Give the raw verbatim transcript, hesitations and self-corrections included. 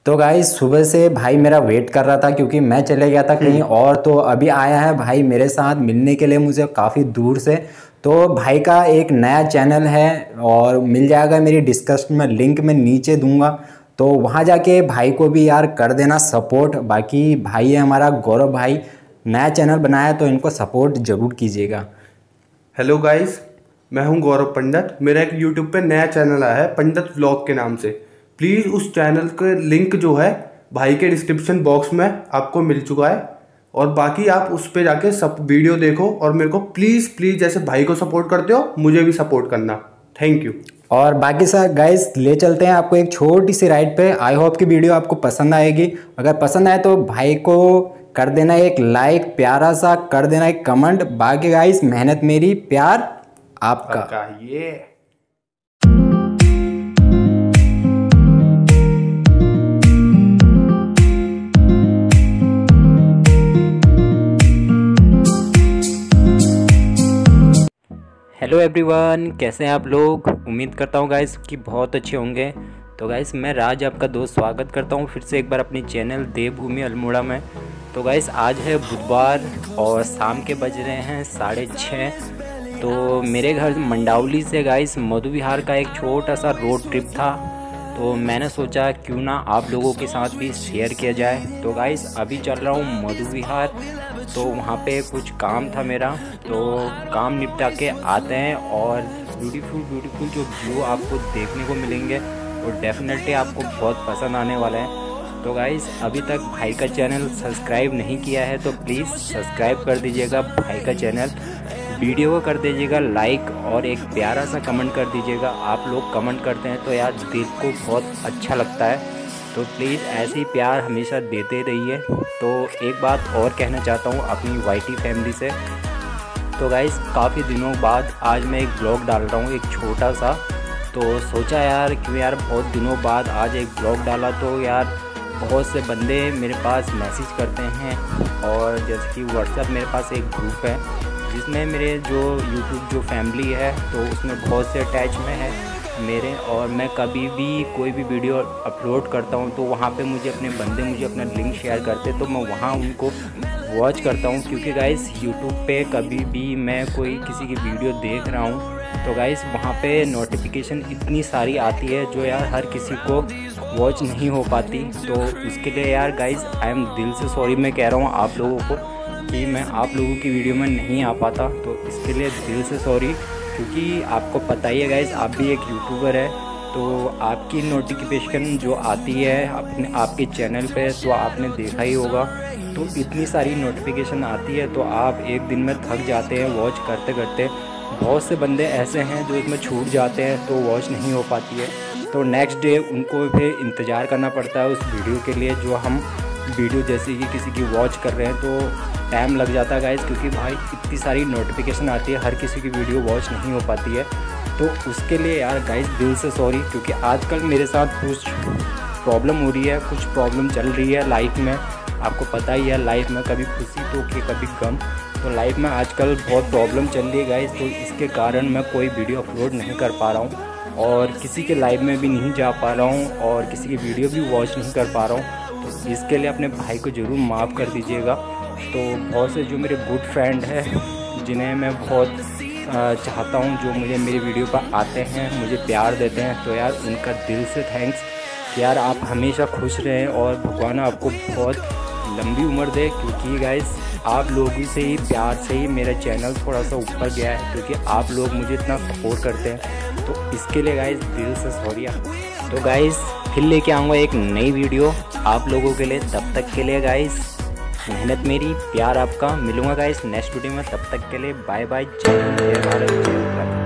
तो गाइस सुबह से भाई मेरा वेट कर रहा था क्योंकि मैं चले गया था कहीं और, तो अभी आया है भाई मेरे साथ मिलने के लिए मुझे काफ़ी दूर से। तो भाई का एक नया चैनल है और मिल जाएगा मेरी डिस्क्रिप्शन में, लिंक मैं नीचे दूंगा, तो वहाँ जाके भाई को भी यार कर देना सपोर्ट। बाकी भाई है हमारा गौरव भाई, नया चैनल बनाया तो इनको सपोर्ट ज़रूर कीजिएगा। हेलो गाइस, मैं हूं गौरव पंडित। मेरा एक यूट्यूब पे नया चैनल आया है पंडित व्लॉग के नाम से। प्लीज़ उस चैनल के लिंक जो है भाई के डिस्क्रिप्शन बॉक्स में आपको मिल चुका है, और बाकी आप उस पर जाके सब वीडियो देखो और मेरे को प्लीज़ प्लीज़ जैसे भाई को सपोर्ट करते हो मुझे भी सपोर्ट करना। Thank you. और बाकी सब गाइस ले चलते हैं आपको एक छोटी सी राइड पे। आई होप कि वीडियो आपको पसंद आएगी। अगर पसंद आए तो भाई को कर देना एक लाइक, प्यारा सा कर देना एक कमेंट। बाकी गाइस मेहनत मेरी, प्यार आपका। आपका ये हेलो एवरीवन, कैसे हैं आप लोग? उम्मीद करता हूँ गाइस कि बहुत अच्छे होंगे। तो गाइस मैं राज आपका दोस्त स्वागत करता हूँ फिर से एक बार अपनी चैनल देवभूमि अल्मोड़ा में। तो गाइस आज है बुधवार और शाम के बज रहे हैं साढ़े छः। तो मेरे घर मंडावली से गाइस मधु विहार का एक छोटा सा रोड ट्रिप था, तो मैंने सोचा क्यों ना आप लोगों के साथ भी शेयर किया जाए। तो गाइस अभी चल रहा हूँ मधु विहार, तो वहाँ पे कुछ काम था मेरा, तो काम निपटा के आते हैं और ब्यूटीफुल ब्यूटीफुल जो व्यू आपको देखने को मिलेंगे वो डेफिनेटली आपको बहुत पसंद आने वाला है। तो गाइस अभी तक भाई का चैनल सब्सक्राइब नहीं किया है तो प्लीज़ सब्सक्राइब कर दीजिएगा भाई का चैनल, वीडियो को कर दीजिएगा लाइक और एक प्यारा सा कमेंट कर दीजिएगा। आप लोग कमेंट करते हैं तो यार दिल को बहुत अच्छा लगता है, तो प्लीज़ ऐसे ही प्यार हमेशा देते रहिए। तो एक बात और कहना चाहता हूँ अपनी वाईटी फैमिली से। तो गाइस काफ़ी दिनों बाद आज मैं एक ब्लॉग डाल रहा हूँ, एक छोटा सा। तो सोचा यार क्यों यार बहुत दिनों बाद आज एक ब्लॉग डाला, तो यार बहुत से बंदे मेरे पास मैसेज करते हैं, और जैसे कि व्हाट्सएप मेरे पास एक ग्रुप है जिसमें मेरे जो यूट्यूब जो फैमिली है तो उसमें बहुत से अटैच में है मेरे, और मैं कभी भी कोई भी वीडियो अपलोड करता हूं तो वहां पे मुझे अपने बंदे मुझे अपना लिंक शेयर करते, तो मैं वहां उनको वॉच करता हूं। क्योंकि गाइस यूट्यूब पे कभी भी मैं कोई किसी की वीडियो देख रहा हूं तो गाइस वहां पे नोटिफिकेशन इतनी सारी आती है जो यार हर किसी को वॉच नहीं हो पाती। तो इसके लिए यार गाइस आई एम दिल से सॉरी मैं कह रहा हूँ आप लोगों को कि मैं आप लोगों की वीडियो में नहीं आ पाता, तो इसके लिए दिल से सॉरी। क्योंकि आपको पता ही है गाइस आप भी एक यूट्यूबर है, तो आपकी नोटिफिकेशन जो आती है अपने आपके चैनल पे तो आपने देखा ही होगा, तो इतनी सारी नोटिफिकेशन आती है तो आप एक दिन में थक जाते हैं वॉच करते करते। बहुत से बंदे ऐसे हैं जो इसमें छूट जाते हैं तो वॉच नहीं हो पाती है, तो नेक्स्ट डे उनको भी इंतज़ार करना पड़ता है उस वीडियो के लिए जो हम वीडियो जैसे कि किसी की वॉच कर रहे हैं, तो टाइम लग जाता है गाइस। क्योंकि भाई इतनी सारी नोटिफिकेशन आती है, हर किसी की वीडियो वॉच नहीं हो पाती है, तो उसके लिए यार गाइस दिल से सॉरी। क्योंकि आजकल मेरे साथ कुछ प्रॉब्लम हो रही है, कुछ प्रॉब्लम चल रही है लाइफ में, आपको पता ही है लाइफ में कभी खुशी तो कि कभी गम, तो लाइफ में आजकल बहुत प्रॉब्लम चल रही है गाइस, तो इसके कारण मैं कोई वीडियो अपलोड नहीं कर पा रहा हूँ और किसी के लाइव में भी नहीं जा पा रहा हूँ और किसी की वीडियो भी वॉच नहीं कर पा रहा हूँ, तो इसके लिए अपने भाई को ज़रूर माफ़ कर दीजिएगा। तो बहुत से जो मेरे गुड फ्रेंड हैं जिन्हें मैं बहुत चाहता हूं, जो मुझे मेरी वीडियो पर आते हैं मुझे प्यार देते हैं, तो यार उनका दिल से थैंक्स कि यार आप हमेशा खुश रहें और भगवान आपको बहुत लंबी उम्र दे। क्योंकि गाइस आप लोगों से ही प्यार से ही मेरा चैनल थोड़ा सा ऊपर गया है, क्योंकि आप लोग मुझे इतना सपोर्ट करते हैं, तो इसके लिए गाइस दिल से सॉरी। तो गाइस फिर लेके आऊँगा एक नई वीडियो आप लोगों के लिए, तब तक के लिए गाइस मेहनत मेरी, प्यार आपका। मिलूंगा गाइस नेक्स्ट वीडियो में, तब तक के लिए बाय बाय। जय हिंद, जय भारत, जय उत्तराखंड।